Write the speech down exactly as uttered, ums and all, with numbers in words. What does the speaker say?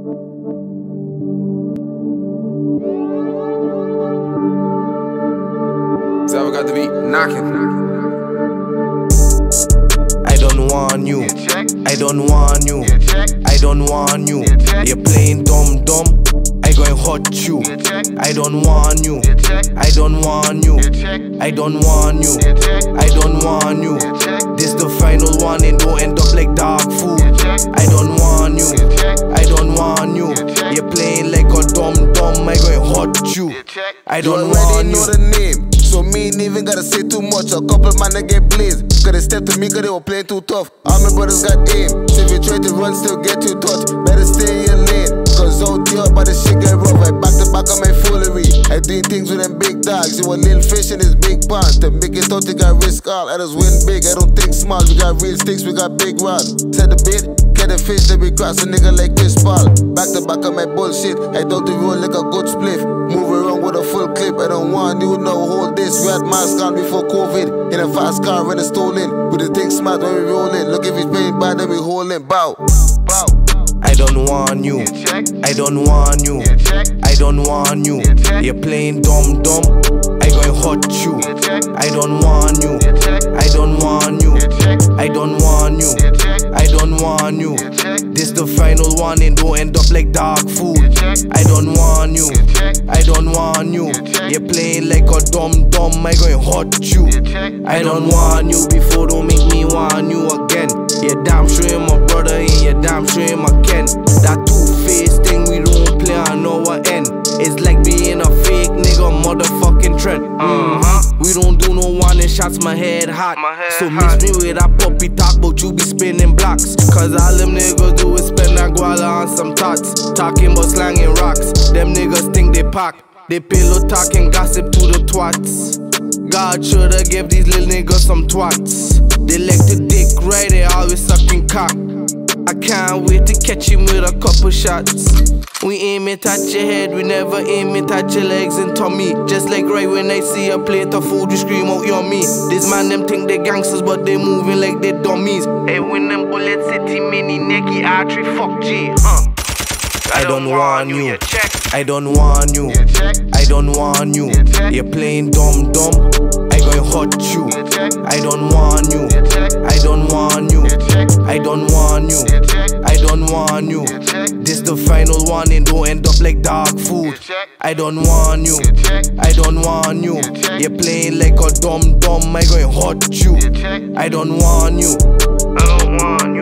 Xavvo got the beat knocking. I don't want you. I don't want you. I don't want you. You're playing dumb dumb. I going hurt you. I don't want you. I don't want you. I don't want you. I don't want you. This the final one and don't end up like dog food. I don't want you. I don't want you. You're playing like a dumb dumb. I going hurt you. I don't want you. You already know the name, so me ain't even gotta say too much. A couple man that get blazed, cause they stepped to me cause they were playing too tough. All my brothers got aim, so if you try to run still get too touched. Better stay in your lane, cause out here but the shit get rough. I back to back on my foolery, I doing things with them big dogs. You a little fish in this big pond. To make it out you got risk all, I just win big, I don't think small. We got real sticks, we got big rods. Set the bait, get the fish, then we cross a nigga like Chris Paul. Back to back on my bullshit, I thought the roll like a good spliff. Move around with a full clip, I don't want you no hold this. We had mask on before COVID, in a fast car when it's stolen. With the thing smart when we rollin', look if it's paying bad then we holdin'. Bow, bow. I don't want you. I don't want you. I don't want you. You're playing dumb dumb. I going hurt you. I don't want you. I don't want you. I don't want you. I don't want you. This the final one and don't end up like dog food. I don't want you. I don't want you. You're playing like a dumb dumb. I going hurt you. I don't want you before, don't make me want you again. You're damn sure you're my brother and you're damn sure you're my ken. That two-faced thing we don't play on our end. It's like being a fake nigga motherfucking trend. Uh-huh. We don't do no warning shots, my head hot. My head so hot. Miss me with that puppy talk, but you be spinning blocks. Cause all them niggas do is spend that guala on some tots. Talking about slanging rocks. Them niggas think they pack. They pillow talking gossip to the twats. God shoulda give these little niggas some twats. They like the dick right, they always sucking cock. I can't wait to catch him with a couple shots. We aim it at your head, we never aim it at your legs and tummy. Just like right when I see a plate of food, you scream out yummy. This man them think they gangsters, but they moving like they dummies. Hey, when them bullets hit him in the necky artery, fuck G, huh? I don't want you. I don't want you. I don't want you. You're playing dumb dumb. I going hurt you. I don't want you. I don't want you. I don't want you. I don't want you. This the final one and don't end up like dog food. I don't want you. I don't want you. You're playing like a dumb dumb. I going hurt you. I don't want you. I don't want you.